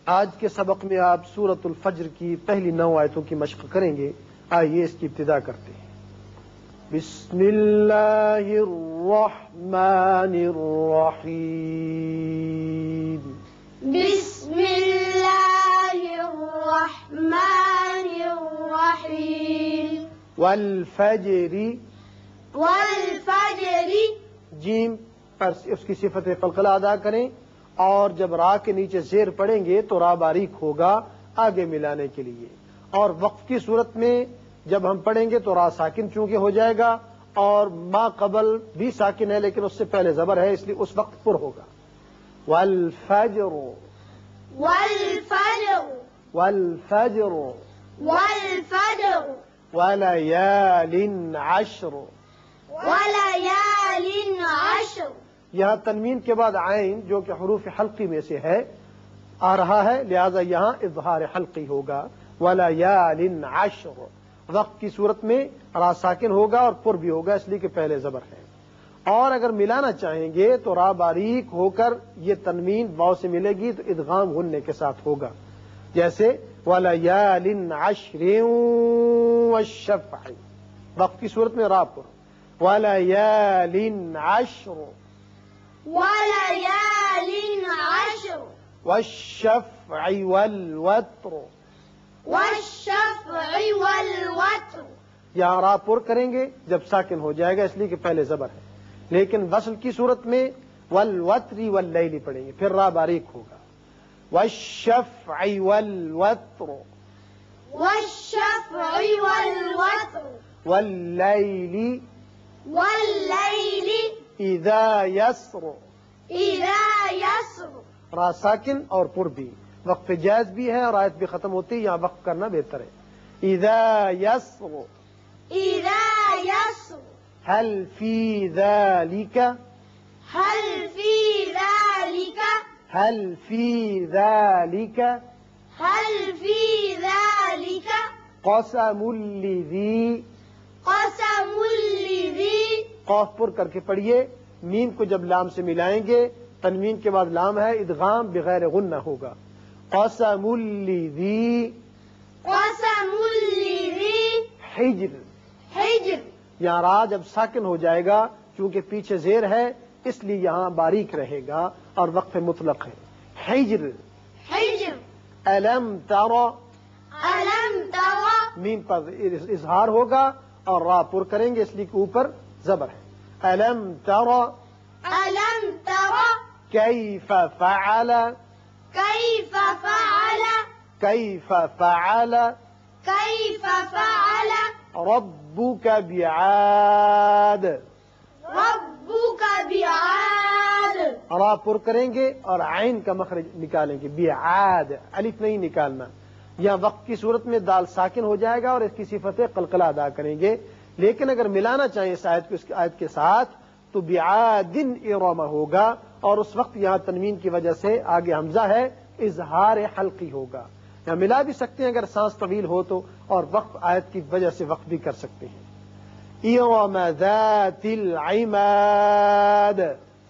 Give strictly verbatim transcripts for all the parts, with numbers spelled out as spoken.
آج کے سبق میں آپ سورۃ الفجر کی پہلی نو آیتوں کی مشق کریں گے. آئیے اس کی ابتدا کرتے ہیں. بسم اللہ الرحمن الرحیم. بسم اللہ الرحمن الرحیم. والفجر والفجر. جیم پر اس کی صفت قلقلہ ادا کریں، اور جب را کے نیچے زیر پڑیں گے تو را باریک ہوگا آگے ملانے کے لیے. اور وقف کی صورت میں جب ہم پڑھیں گے تو را ساکن چونکہ ہو جائے گا، اور ما قبل بھی ساکن ہے لیکن اس سے پہلے زبر ہے، اس لیے اس وقت پر ہوگا. والفجر والفجر. والفجر والفجر. وليال عشر. وليال عشر. یہاں تنوین کے بعد عین جو کہ حروف حلقی میں سے ہے آ رہا ہے، لہذا یہاں اظہار حلقی ہوگا. ولیال عشر. وقت کی صورت میں را ساکن ہوگا اور پر بھی ہوگا، اس لیے کہ پہلے زبر ہے. اور اگر ملانا چاہیں گے تو را باریک ہو کر یہ تنوین واو سے ملے گی تو ادغام غننے کے ساتھ ہوگا، جیسے ولیال عشر والشفع. وقت کی صورت میں را پر. ولیال عشر. وليال عشر. والشفع والوتر. والشفع والوتر. یہاں را پر کریں گے جب ساکن ہو جائے گا، اس لیے کہ پہلے زبر ہے. لیکن وصل کی صورت میں والوتر واللیل پڑھیں گے، پھر را باریک ہوگا. والشفع والوتر. والشفع والوتر. واللیل والليل اذا یسر. إذا يسر. را ساکن اور پر بھی. وقف جائز بھی ہے اور آیت بھی ختم ہوتی ہے، یہاں وقف کرنا بہتر ہے. اذا یسر. إذا يسر. هل في ذلك. هل في ذلك. هل في ذلك هل في ذلك قسم لذی. قسم لذي. قاف پر کر کے پڑھیے. میم کو جب لام سے ملائیں گے، تنوین کے بعد لام ہے، ادغام بغیر غنہ ہوگا. قسم لذی قسم لذي حجر. حجر. یہاں را جب ساکن ہو جائے گا، چونکہ پیچھے زیر ہے اس لیے یہاں باریک رہے گا اور وقف مطلق ہے. حجر. حجر. الم تر. ألم ترى. میم پر اظہار ہوگا اور را پر کریں گے، اس لیے کہ اوپر زبر ہے. الم تر ألم ترى کیف فعل. كيف فعل. کیف فعل كيف فعل ربك بعاد. ربك بعاد. را پر کریں گے اور عین کا مخرج نکالیں گے. بعاد الف نہیں نکالنا. یہاں وقت کی صورت میں دال ساکن ہو جائے گا اور اس کی صفت قلقلہ ادا کریں گے. لیکن اگر ملانا چاہیں اس آیت کو اس آیت کے ساتھ تو بعاد ارم ہوگا، اور اس وقت یہاں تنوین کی وجہ سے آگے حمزہ ہے، اظہار حلقی ہوگا. یہاں ملا بھی سکتے ہیں اگر سانس طویل ہو تو، اور وقف آیت کی وجہ سے وقف بھی کر سکتے ہیں. ارم ذات العماد.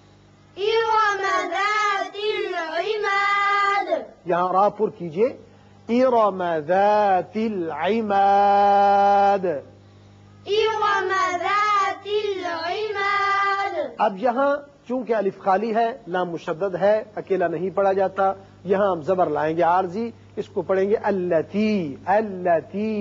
إرم ذات العماد. یہاں را پر کیجئے. ارم ذات العماد. إرم ذات العماد. اب یہاں چونکہ الف خالی ہے، لام مشدد ہے، اکیلا نہیں پڑھا جاتا، یہاں ہم زبر لائیں گے عارضی، اس کو پڑھیں گے اللتی. اللتی.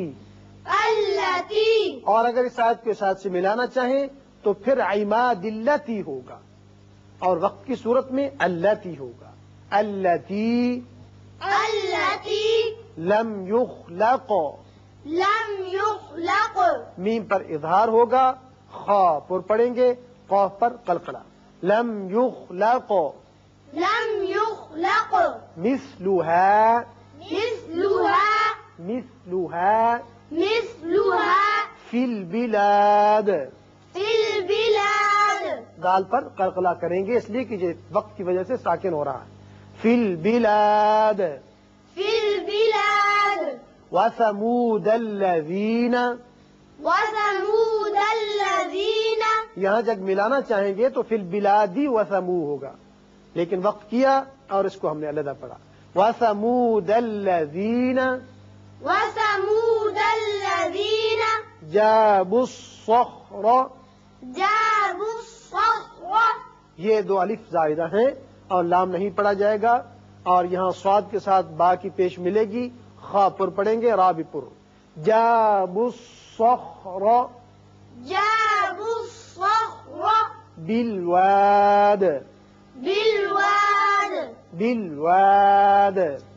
التي. اور اگر اس آیت کے ساتھ سے ملانا چاہیں تو پھر عماد اللتی ہوگا، اور وقت کی صورت میں اللتی ہوگا. اللتی التي لم یخلق. لم يخلق. میم پر اظہار ہوگا، خا پر پڑھیں گے، قاف پر قلقلہ. لم یخلق لم يخلق مثلها. مثلها. مثلها مثلها فی البلاد. في البلاد. دال پر قلقلہ کریں گے، اس لیے کہ یہ وقت کی وجہ سے ساکن ہو رہا ہے. فی البلاد. في البلاد. وثمود الذین. وثمود الذين. یہاں جب ملانا چاہیں گے تو فی البلادی وثمو ہوگا، لیکن وقت کیا اور اس کو ہم نے علیحدہ پڑھا. وثمود الذین وثمود الذين جابوا الصخر، جابوا الصخر، یہ دو الف زائدہ ہیں اور لام نہیں پڑھا جائے گا، اور یہاں صاد کے ساتھ با کی پیش ملے گی، خا پر پڑھیں گے، را بھی پر۔ جابوا الصخر جابوا الصخر بالواد، بالواد، بالواد